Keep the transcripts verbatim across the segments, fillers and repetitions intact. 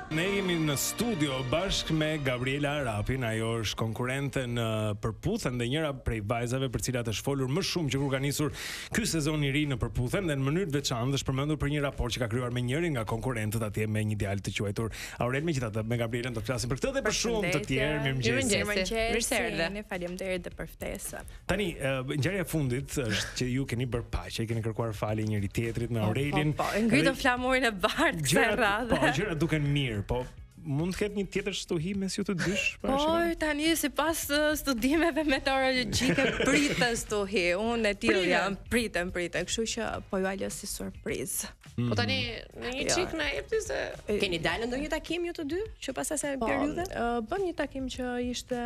Ne jemi në studio bashkë me Gabriela Arapin, ajo është konkurrente në Përputhen dhe njëra prej vajzave për cilat është folur më shumë që kur ka nisur ky sezon i ri në Përputhen dhe në mënyrë të veçantë është përmendur për një raport që ka krijuar me njërin nga konkurrentët atje me një djalë të quajtur Aurel. Megjithatë me Gabrielën do të flasim për këtë dhe për shumë të tjerë. Mirëmëngjes. Mirëmëngjes. Faleminderit dhe për ftesën. Tani, ngjarja e fundit është që ju keni bërë paqe, keni kërkuar falje njëri tjetrit me Aurelin. Po, po, ngritën flamurin e bardhë kësaj radhe. Po, gjërat duken mirë. Po mund të ketë një tjetër stuhi mes ju të dysh? Po, tani sipas studimeve meteorologjike pritet stuhi. Unë e tillë jam, pritem, pritem, kështu që po ju lë si surprizë. Po tani në një çik na jepti se keni dalë ndonjë takim ju të dy që pas asaj periudhe? Po, bëm një takim që ishte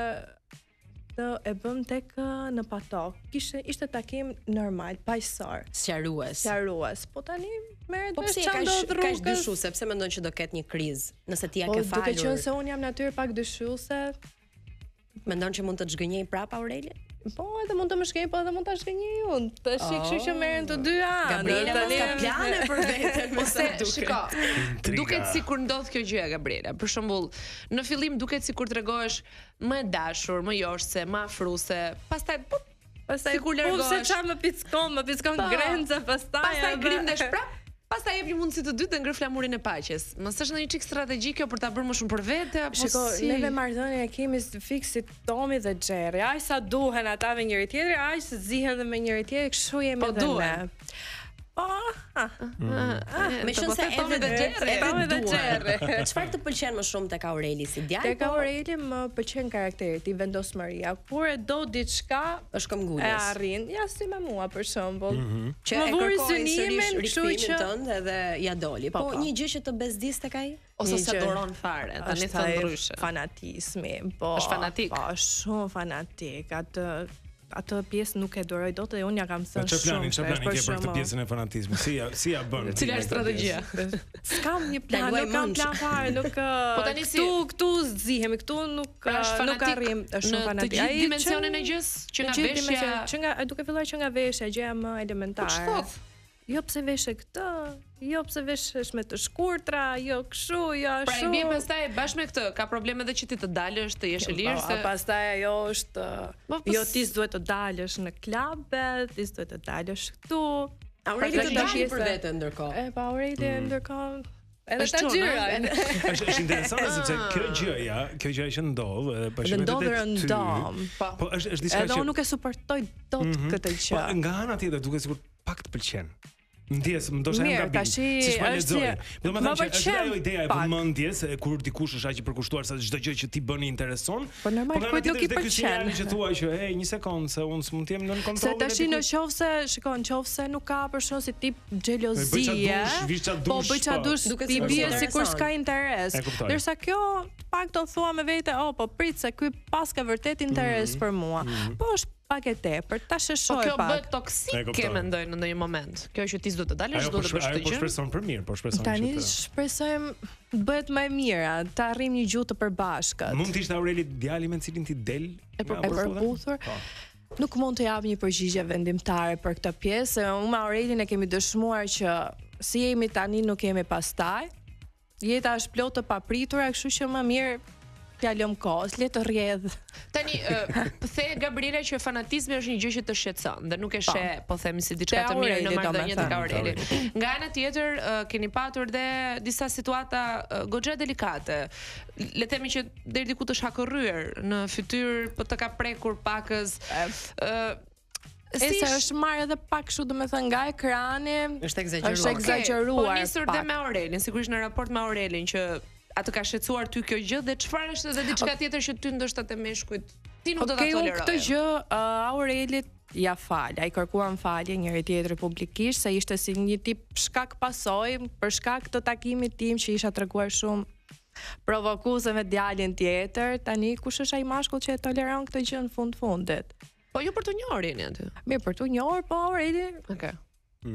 e bëm tek në Patok. Kishte ishte takim normal, paqësor, sqarues. Sqarues. Po tani merret po vesh çan do rrugës. Kaq dyshuese, pse mendon që do ketë një krizë? Nëse ti ja ke falur. Po duke qenë se unë jam natyrë pak dyshuese, mendon që mund të zhgënjej prapë Aureli? Po, edhe mund të më shkej, po edhe mund ta shkënjej unë. Tash oh, kështu që merren të dy anë. Gabriela tani ka plane për veten, po se shiko. Duket sikur ndodh kjo gjë Gabriela. Për shembull, në fillim duket sikur tregohesh më e dashur, më joshse, më afruese. Pastaj po pastaj sikur largohesh. Po se çam më pickon, më pickon grenca, pastaj pastaj grindesh prap. Pastaj jep një mundësi të dytë të ngër flamurin e paqes. Mos është ndonjë çik strategjik kjo për ta bërë më shumë për vete apo Shiko, si? Neve marrëdhënien e kemi fikse Tomi dhe Xherri. Aq sa duhen ata me njëri tjetrin, aq sa zihen dhe me njëri tjetrin, kështu jemi po edhe ne. Po, me qenë se Tomi dhe Xherri, Tomi dhe Xherri. Çfarë të pëlqen më shumë tek Aureli si djalë? Tek Aureli më pëlqen karakteri i tij, vendosmëria. Kur e do diçka, është këmbgulës. E arrin. Ja si me mua për shembull. Që e kërkoi synimin, kështu që tënd edhe ja doli. Po një gjë që të bezdis tek ai ose se doron fare, tani thon ndryshe. Fanatizmi, po. Është fanatik. Po, shumë fanatik. Atë atë pjesë nuk e duroj dot e unë ja kam thënë shumë. Çfarë plani, çfarë plani ke për këtë pjesën e fanatizmit? Si ja, si ja bën? Cila është strategjia? S'kam një plan, nuk kam plan fare, nuk po tani si këtu këtu zihemi, këtu nuk nuk arrim, është shumë fanatik. Në të gjithë dimensionin e gjës, që nga veshja, që nga duke filluar që nga veshja, gjëja më elementare. Jo pse veshe këtë, jo pse veshesh me të shkurtra, jo kështu, jo ashtu. Pra e bie pastaj bashkë me këtë, ka probleme edhe që ti të dalësh, të jesh e lirë se pastaj ajo është jo ti duhet të dalësh në klabe, ti duhet të dalësh këtu. Aureli të dalë për veten ndërkohë. E pa Aureli ndërkohë edhe ta gjyra. Është është interesante sepse kjo gjëja, kjo gjëja që ndodh, edhe për shembull ndodhur ndom. Po është është diçka që edhe unë nuk e suportoj dot këtë gjë. Po nga ana tjetër duket sikur pak të pëlqen. Ndjes, më ndoshta jam gabim. Si po lexoj. Do të thënë që është ajo ideja e vëmendjes, kur dikush është aq i përkushtuar se çdo gjë që ti bën i intereson. Po normal po nuk i pëlqen. Që thua që hey, një sekond se unë s'mund të jem nën kontroll. Se tash në qofse, shikon, nëse nuk ka për shkak si tip xhelozie. Po bëj ça dush, ti bie sikur s'ka interes. Ndërsa kjo pak do thua me vete, oh, po prit se ky pas ka vërtet interes për mua. Po është pak e tepër, tash e shoh pak. Po kjo bëhet toksike mendoj në ndonjë moment. Kjo që ti s'do të dalësh, do të bësh këtë gjë. Po shpreson për mirë, po shpreson. Tani shpresojmë bëhet më e mira, të arrijmë një gjuhë të përbashkët. Mund të ishte Aureli djali me cilin ti del e përputhur. Nuk mund të jap një përgjigje vendimtare për këtë pjesë. Unë me Aurelin e kemi dëshmuar që si jemi tani nuk jemi pastaj. Jeta është plotë të papritura, kështu që më mirë t'ja lëm kohës, le të rrjedh. Tani, the Gabriela që fanatizmi është një gjë që të shqetëson dhe nuk e sheh, po themi si diçka të mirë në marrëdhënie tek Aureli. Nga ana tjetër, keni patur dhe disa situata goxha delikate. Le të themi që deri diku të shakërryer në fytyrë, po të ka prekur pakës. Si është marrë edhe pak kështu domethënë nga ekrani. Është egzageruar. Është egzageruar. Po nisur dhe me Aurelin, sigurisht në raport me Aurelin që atë ka shqetësuar ty kjo gjë dhe çfarë është edhe diçka tjetër që ty ndoshta te meshkujt ti nuk do ta toleroj. Këtë gjë Aurelit ja fal, ai kërkuan falje njëri tjetrit publikisht se ishte si një tip shkak pasojë për shkak të takimit tim që isha treguar shumë provokuese me djalin tjetër. Tani kush është ai mashkull që e toleron këtë gjë në fund fundit? Po jo për të njohurin aty. Mirë, për të njohur, po Aureli. Okej.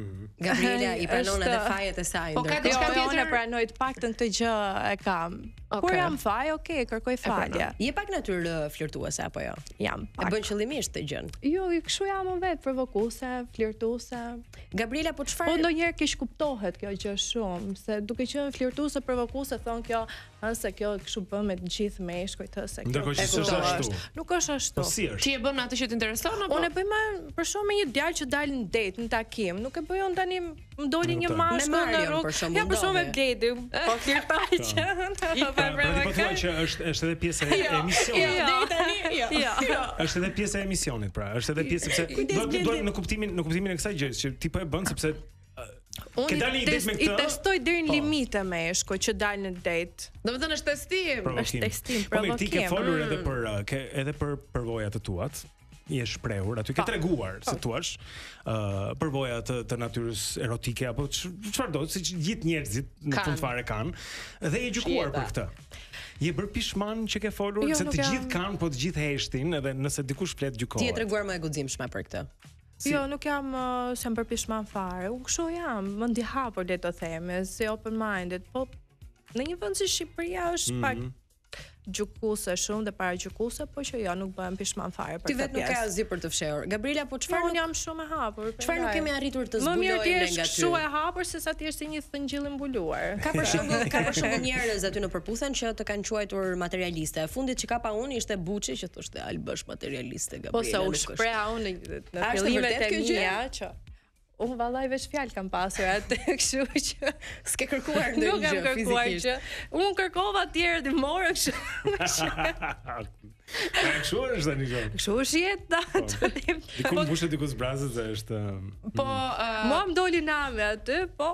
Gabriela i pranon edhe fajet e saj. Po ka diçka tjetër, unë pranoj të paktën këtë gjë e kam. Kur jam faj, okay, kërkoj falje. Je pak natyrë flirtuese apo jo? Jam pak. E bën qëllimisht të gjën. Jo, kështu jam unë vetë, provokuese, flirtuese. Gabriela, po çfarë? Po ndonjëherë kish kuptohet kjo gjë shumë, se duke qenë flirtuese, provokuese, thon kjo, ëse kjo kështu bën me të gjithë meshkujt, ëse kjo. Ndërkohë që s'është ashtu. Nuk është ashtu. Ti e bën me atë që të intereson apo? Unë e bëj me për shkak me një djalë që dal në date, në takim, nuk e bëj unë tani më doli një mashkull në rrugë. Ja për shkak me Bledi, po flirtoj që. Po thuaj që është është edhe pjesë e emisionit. Jo, tani, jo. Është edhe pjesë e emisionit, pra, është edhe pjesë sepse do në kuptimin në kuptimin e kësaj gjë që ti po e bën sepse Unë i testoj deri në limite me shko që dal në date. Domethënë është testim, është testim, provokim. Po ti ke folur edhe për ke edhe për përvojat e tuat. Je shprehur, aty ke treguar, si thua, ë përvoja të të natyrës erotike apo çfarë do, siç gjithë njerëzit në fund fare kanë, dhe je gjykuar për këtë. Je bër pishman që ke folur se të gjithë kanë, po të gjithë heshtin, edhe nëse dikush flet gjykohet. Ti je treguar më e guximshme për këtë. Jo, nuk jam sem për pishman fare. Unë kështu jam, më ndi hapur le të them, si open minded, po në një vend si Shqipëria është pak gjykuse shumë dhe para gjykuse, po që jo, nuk bëhem pishman fare për këtë pjesë. Ti vetë nuk ka asgjë për të fshehur. Gabriela, po çfarë unë jam shumë e hapur. Çfarë nuk kemi arritur të zbulojmë nga ty? Më mirë ti je shumë e hapur se sa ti je si një thëngjell i mbuluar. Ka për shembull, ka për shembull njerëz aty në përputhen që të kanë quajtur materialiste. E fundit që ka pa unë ishte Buçi që thoshte al bësh materialiste Gabriela. Po sa u shpreha unë në fillimet e mia që unë vallaj veç fjalë kam pasur atë, kështu që s'ke kërkuar ndonjë gjë fizikisht. Nuk kam kërkuar që unë kërkova të tjerë të morë kështu. Kështu është tani gjë. Kështu është jeta. Diku mbushet diku zbrazët se është. Po, mua më doli nami aty, po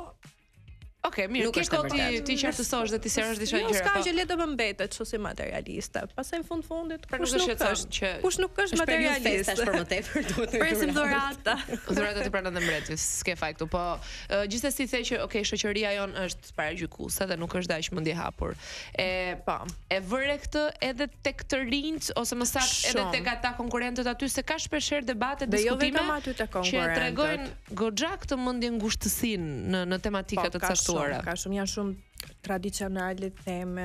Okej, mirë, ke kohë ti ti qartësosh dhe ti seriosh disa gjëra. Jo, s'ka gjë le të më mbetet kështu si materialiste. Pastaj në fund fundit kush nuk është që kush nuk është materialist. Është për më tepër duhet të presim dhurata. Dhurata ti pranon dhe mbretës, s'ke faj këtu, po gjithsesi the që okay, shoqëria jon është paragjykuese dhe nuk është dash mendje hapur. E po, e vëre këtë edhe tek të rinjt ose më saktë edhe tek ata konkurrentët aty se ka shpeshherë debate, diskutime që tregojnë goxha këtë mendje ngushtësinë në në tematika të caktuara. Ka shumë, janë shumë tradicionale theme.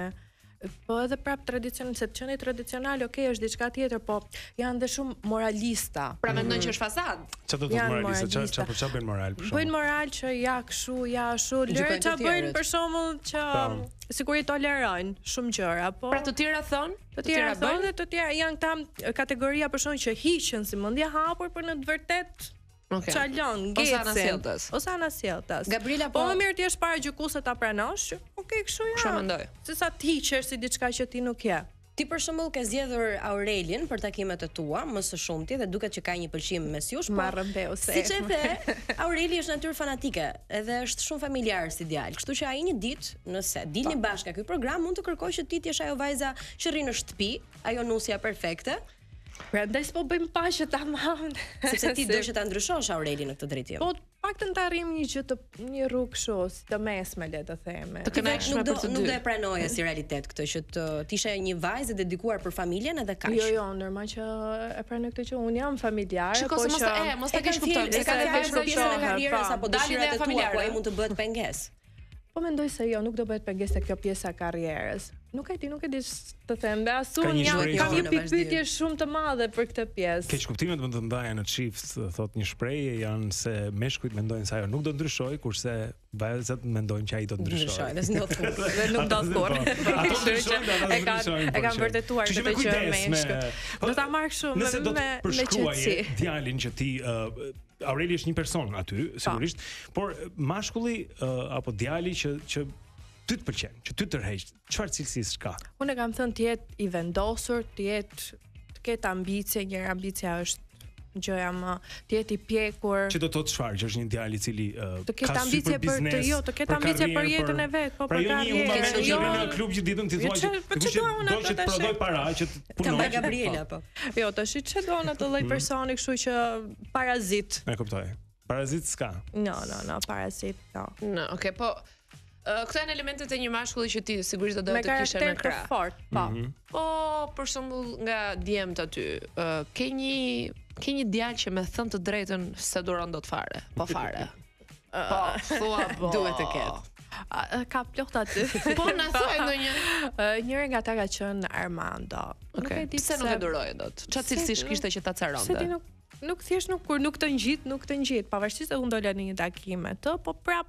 Po edhe prap tradicionale, se të qenë tradicionale, okay, është diçka tjetër, po janë dhe shumë moralista. Pra mendojnë që është fasad. Çfarë do të thotë moralista? Çfarë çfarë çfarë bën moral për shkak? Bëjnë moral që ja kështu, ja ashtu, lërë çfarë bëjnë për shembull që sigurisht tolerojnë shumë gjëra, po. Pra të tjera thon, të tjera thonë dhe të tjera janë këta kategoria për shembull që hiqen si mendje hapur, por në të vërtetë Okay. Çalon, ose anasjelltas. Ose anasjelltas. Gabriela, po më mirë ti je para gjykuse ta pranosh. Okej, kështu ja. Kështu mendoj. Se sa të hiqesh si diçka që ti nuk je. Ti për shembull ke zgjedhur Aurelin për takimet e tua, më së shumti dhe duket që ka një pëlqim mes jush, po. Marrëmbeu se. Siç e the, Aureli është natyrë fanatike edhe është shumë familjar si djalë. Kështu që ai një ditë, nëse dilni bashkë ky program, mund të kërkojë që ti të jesh ajo vajza që rri në shtëpi, ajo nusja perfekte. Prandaj s'po bëjmë paqe tamam. Sepse ti do që ta ndryshosh Aurelin në këtë drejtim. Po paktën të arrijmë një gjë të një rrugë kështu, të mesme le të theme. Të kënaqshme për të dy. Nuk do e pranoje si realitet këtë që të ishe një vajzë e dedikuar për familjen edhe kaq. Jo, jo, normal që e pranoj këtë që un jam familjare, po që mos e mos ta kesh kuptuar, se ka vesh pjesën e karrierës apo dëshirat e tua, po ai mund të bëhet pengesë. Po mendoj se jo, nuk do bëhet pengesë kjo pjesa e karrierës. Nuk e di, nuk e di të them, be asun jam kam një pikpyetje shumë të madhe për këtë pjesë. Keq kuptimet më të ndaja në çift, thot një shprehje janë se meshkujt mendojnë se ajo nuk do ndryshojë, kurse vajzat mendojnë që ai do ndryshojë. Dhe s'do të dhe nuk do të thonë. Ato ndryshojnë, e kanë e kanë vërtetuar këtë gjë meshkët. Do ta marr shumë me nëse do të përshkruaje djalin që ti Aureli është një person aty, sigurisht, por mashkulli apo djali që që ty të pëlqen, që ty tërheq, çfarë cilësisë ka? Unë kam thënë të jetë i vendosur, të jetë të ketë ambicie, një ambicia është gjëja më të jetë i pjekur. Që do të thotë çfarë, që është një djalë i cili të ketë ambicie për të jo, të ketë ambicie për jetën e vet, po për karrierën. Jo, në klub që ditën ti thua që do të prodhoj para që të punoj. Ka Gabriela po. Jo, tash ç'e do në atë lloj personi, kështu që parazit. E kuptoj. Parazit s'ka. No, no, no, parazit, no. No, okay, po këto janë elementet e një mashkulli që ti sigurisht do doja të kishe në krah. Me karakter të fortë, po. Po, për shembull nga djemt aty, ke një ke një djalë që me thënë të drejtën se duron dot fare, po fare. Po, thua po. Duhet të ketë. ka plot aty. Po na thuaj ndonjë. Njëri nga ta ka qenë Armando. Okej. Pse nuk e duroi dot? Çfarë cilësish kishte që ta caronte? Se ti nuk nuk thjesht nuk kur nuk të ngjit, nuk të ngjit, pavarësisht se u ndola në një takim me të, po prap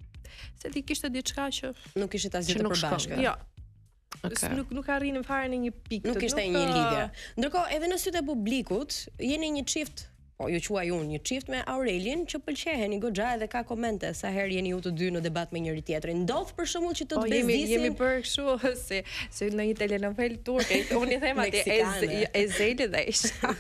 se ti kishte diçka që nuk kishte asgjë të përbashkët. Jo. Okay. Nuk nuk arrinin fare në një pikë. Nuk kishte një lidhje. Ndërkohë edhe në sytë e publikut jeni një çift, po ju quaj unë një çift me Aurelin që pëlqeheni goxha edhe ka komente sa herë jeni ju të dy në debat me njëri tjetrin. Ndodh për shembull që të të bezdisin. Jemi jemi bërë kështu si si në një telenovel turke. Unë i them atje e zeli dhe isha.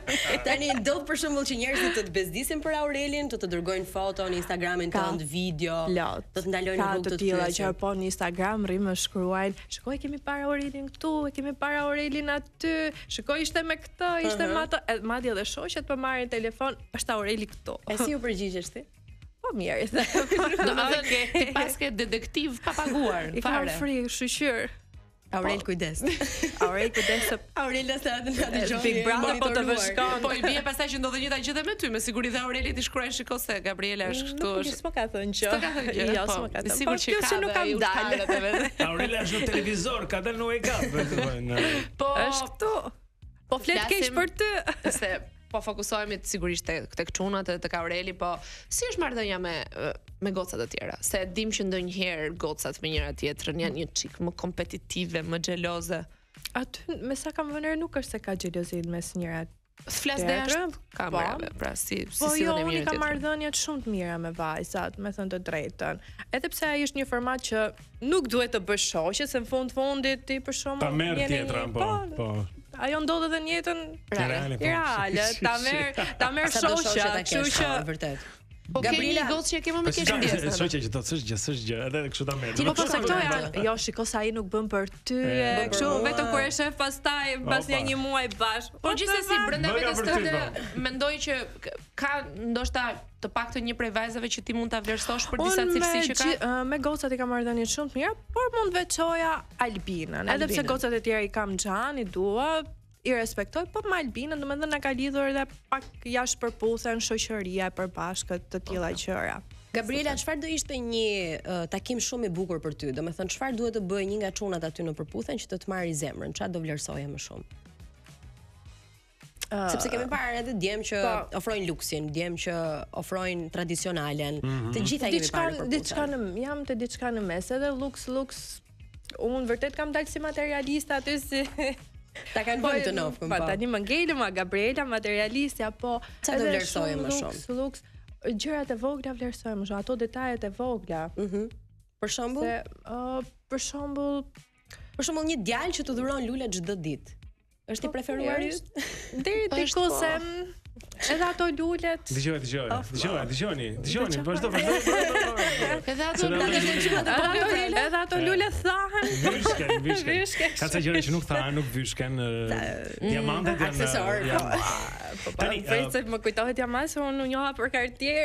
Tani ndodh për shembull që njerëzit të të bezdisin për Aurelin, të të dërgojnë foto në Instagramin tënd, video, të të ndalojnë rrugë të tilla që po në Instagram rri më shkruajnë, "Shikoj kemi parë Aurelin këtu, e kemi parë Aurelin aty, shikoj ishte me këtë, ishte me atë." Madje edhe shoqet po marrin telefon, është Aureli këtu. E si u përgjigjesh ti? Po mirë. Domethënë ti paske detektiv pa paguar. I kam frikë, shoqyr. Aurel kujdes. Aurel kujdes. Aurel sa të na dëgjoj. Big Brother po të vëshkon. Po i bie pastaj që ndodhe njëta gjë me ty, me siguri dhe Aureli ti shkruajnë shiko se Gabriela është këtu. Nuk s'po ka thënë gjë. S'ka thënë gjë. Jo, s'po ka thënë. Sigurisht që ka nuk kam dalë. Aurela është në televizor, ka dalë në e ka. Po është këtu. Po flet keq për ty. Se po fokusohemi sigurisht tek tek çunat edhe tek Aureli, po si është marrëdhënia me me gocat të tjera? Se dim që ndonjëherë gocat me njëra tjetrën janë një çik më kompetitive, më xheloze. Aty me sa kam vënë nuk është se ka xhelozit mes njëra. Flas dash kamerave, pra si si po si jo, do të unë kam marrëdhënie shumë të mira me vajzat, me thënë të drejtën. Edhe pse ai është një format që nuk duhet të bësh shoqe, se në fund fundit ti për shkakun ta merr tjetrën, po, po. Ajo ndodh edhe në jetën reale, reale, ta merr ta merr shoqja, kështu që vërtet. Po Gabriela gocë që kemë më keq ndjesë. Shoqja që do të thosh gjë, s'është gjë, edhe kështu ta merr. Ti po konsektoja, jo, shiko sa ai nuk bën për ty, kështu vetëm kur e shef pastaj pas një muaj bash. Po gjithsesi brenda vetes tënde mendoj që ka ndoshta të paktën një prej vajzave që ti mund ta vlerësosh për disa cilësi që ka. Me gocat i kam marrëdhënie shumë të mira, por mund veçoja Albinën. Edhe pse gocat e tjera i kam xhan, i dua, i respektoj, po me Albinën, domethënë na ka lidhur edhe pak jashtëpërputhen shoqëria e përbashkët të tilla gjëra. Gabriela, çfarë do ishte një uh, takim shumë i bukur për ty? Domethënë çfarë duhet të bëjë një nga çunat aty në përputhen që të të marrë zemrën? Çfarë do vlerësoje më shumë? Uh, Sepse kemi parë edhe djem që po, ofrojnë luksin, djem që ofrojnë tradicionalen. Mm -hmm. Të gjitha kemi parë për diçka në jam të diçka në mes, edhe luks luks. Unë vërtet kam dalë si materialista aty si ta kanë vënë të nofkën, po. Tani më ngelëm ma Gabriela materialistja, po çfarë do vlerësoje më shumë? Luks, luks, gjërat e vogla vlerësoj më shumë, ato detajet e vogla. Mhm. Për shembull, se uh, për shembull, për shembull një djalë që të dhuron lule çdo ditë. Është i preferuar yt? Deri diku se edhe ato lulet. Dëgjoj, dëgjoj. Dëgjoj, dëgjoni, dëgjoni, vazhdo, vazhdo. Edhe ato lulet, edhe ato lulet thahen. Vyshken, vyshken. Ka ca gjëra që nuk thahen, nuk vyshken. Diamantet janë aksesor. Tani, pse më kujtohet diamant se unë njoha për Cartier.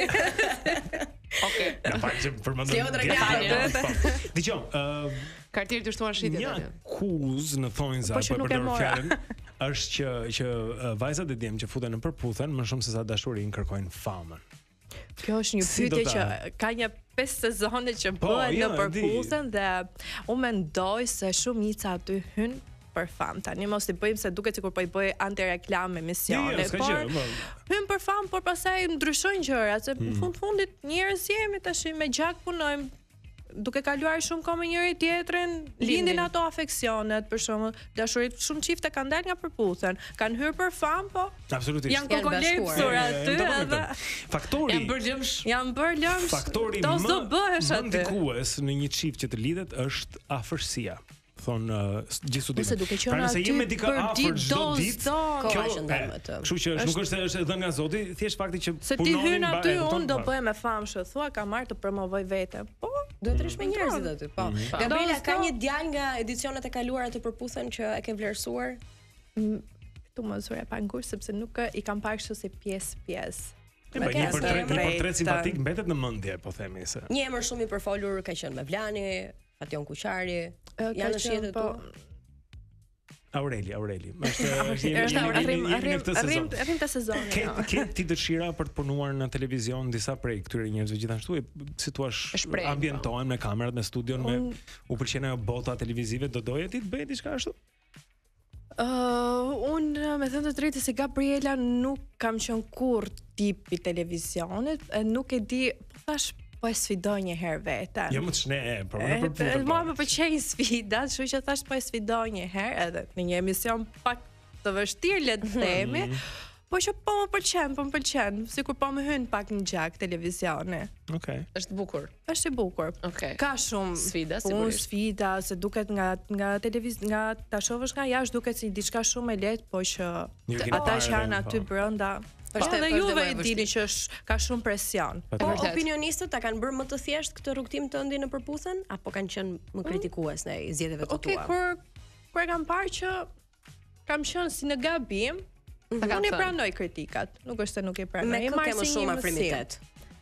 Okej. Na fal që përmendëm. Dëgjoj, ë Cartier të shtuan shitjet aty. Një kuz në thonjza po përdor fjalën është që që vajzat e djem që futen në përputhen më shumë se sa dashurinë kërkojnë famën. Kjo është një pyetje që ka një pesë sezone që bëhet në përputhen dhe unë mendoj se shumica aty hyn për fam. Tani mos i bëjmë se duket sikur po i bëj anti-reklam emisione, por hyn për fam, por pastaj ndryshojnë gjërat, se në fund fundit njerëz jemi tash me gjak punojmë. Duke kaluar shumë kohë me njëri tjetrin, lindin ato afeksionet, për shembull, dashurit shumë çifte kanë dalë nga përputhen, kanë hyrë për fam, po. Absolutisht. Janë kokolepsur aty edhe faktori. Janë bërë lëmsh. Janë bërë lëmsh. Faktori më ndikues në një çift që të lidhet është afërsia. Thon uh, gjithë studimet. Pra nëse jemi dika afër çdo ditë, kjo është ndonjë të. Kështu që nuk është është dhënë nga Zoti, thjesht fakti që punonin. Se ti hyn aty, unë do bëhem me famshë, thua ka marrë të promovoj veten. Po, duhet të rish me njerëzit aty, po. Gabriela, ka një djalë nga edicionet e kaluara të përputhen që e ke vlerësuar? Tu më zure pa ngur sepse nuk i kam parë kështu si pjesë-pjesë. Një portret, një portret simpatik mbetet në mendje, po themi se. Një emër shumë i përfolur ka qenë Mevlani, Fation Kuqari, janë në shihet tu. Aureli, Aureli. Është arrim arrim arrim të sezonit. Ke ke ti dëshira për të punuar në televizion disa prej këtyre njerëzve gjithashtu, si thua, ambientohen me kamerat, me studion, me u pëlqen ajo bota televizive, do doje ti të bëje diçka ashtu? Uh, unë me thënë të drejtë se Gabriela nuk kam qenë kur tipi televizionit, nuk e di, po thash po e sfidoj një herë veten. Jo më të shne, por më përputhur. Mua më pëlqejnë sfidat, kështu që thash po e sfidoj një herë edhe në një emision pak të vështirë le të themi. Po që po më pëlqen, po më pëlqen, sikur po më hyn pak në gjak televizioni. Okej. Është bukur. Është i bukur. Okej. Ka shumë sfida, sigurisht. Sfida, se duket nga nga televiz, nga ta shohësh nga jashtë duket si diçka shumë e lehtë, po që ata që janë aty brenda është edhe juve e dini që është ka shumë presion. Po opinionistët ta kanë bërë më të thjesht këtë rrugtim tëndi në përputhen apo kanë qenë më kritikues në zgjedhjeve të tua? Okej, kur kur kam parë që kam qenë si në gabim, unë i pranoj kritikat, nuk është se nuk i pranoj. Me këtë kemë shumë afrimitet.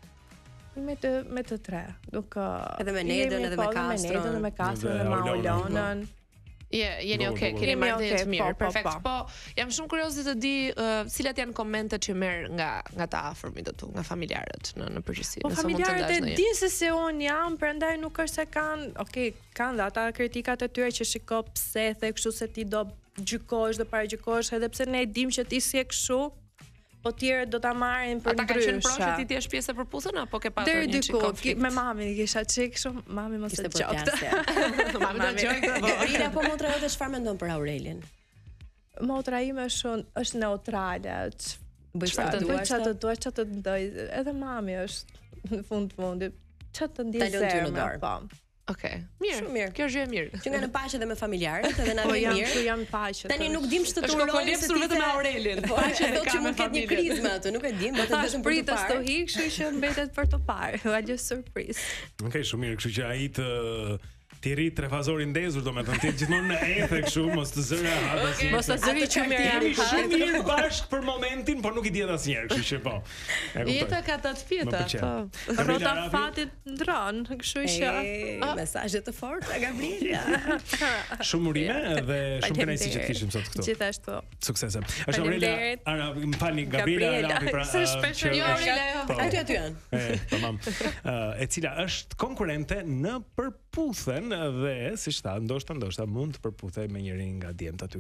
Me të me të tre. Nuk edhe me Nedën, edhe me Kastron, me Nedën, edhe me Kastron, edhe me Maulonën. Je, jeni okay, keni marrë të mirë, perfekt. Po, jam shumë kurioze të di cilat janë komentet që merr nga nga të afërmit tu, nga familjarët në në përgjithësi. Po familjarët e din se si un jam, prandaj nuk është se kanë, okay, kanë ata kritikat e tyre që shiko pse the kështu se ti do gjykosh, do paragjykosh, edhe pse ne e dim që ti si e kështu, po tjerë do ta marrin për ndryshe. Ata kanë qenë proshë ti ti je pjesë e përputhën apo ke pasur një çik konflikt? Me mamin kisha çik shumë, mami mos e qoftë. Mami do qoftë. Gabriela po motra jote çfarë mendon për Aurelin? Motra ime shumë është neutrale. Bëj çfarë do të çfarë do çfarë të ndoj. Edhe mami është në fund të fundit. Çfarë të ndjej zemra, po. Okej. Mirë. Shumë mirë. Kjo është gjë e mirë. Që nga në paqe dhe me familjarët, edhe na po vjen mirë. Po jam, jam paqe. Tani nuk dim ç'të turojmë. Është kolapsur vetëm me Aurelin. Po që thotë që mund të ketë një krizë me atë, nuk e dim, vetëm vetëm për të parë. Të hiq, kështu që mbetet për të parë. Ajo surprizë. Okej, shumë mirë, kështu që ai të ti rrit trefazori ndezur, domethënë ti gjithmonë në ethe kështu, mos të zëra hapa. Mos të zëri që më jemi shumë mirë bashk për momentin, por nuk i diet asnjëherë, kështu që po. Jeta ka të pjeta, po. Rrota fatit ndron, kështu që mesazhe të forta Gabriela. Shumë urime dhe shumë kënaqësi që të kishim sot këtu. Gjithashtu. Suksese. Është Aurela, ara, më falni Gabriela, Arapi pra. Është jo Aurela. Aty aty janë. E, tamam. E cila është konkurrente në përputhen dhe siç tha, ndoshta ndoshta mund të përputhej me njërin nga djemtë aty